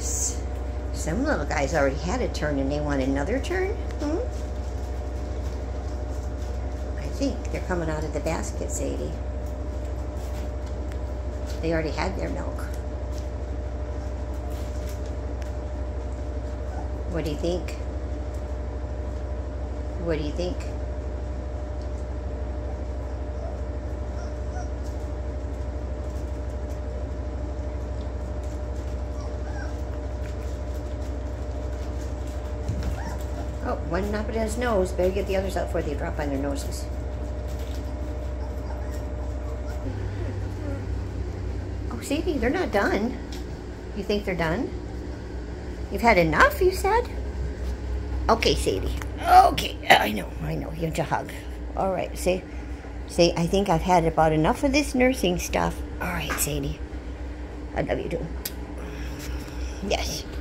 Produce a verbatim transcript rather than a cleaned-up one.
Yes. Some little guys already had a turn and they want another turn? Hmm? I think they're coming out of the basket, Saydee. They already had their milk. What do you think? What do you think? Oh, one up at his nose. Better get the others out before they drop on their noses. Oh, Saydee, they're not done. You think they're done? You've had enough, you said? Okay, Saydee. Okay, I know, I know. You have to hug. All right, say, say, I think I've had about enough of this nursing stuff. All right, Saydee. I love you too. Yes.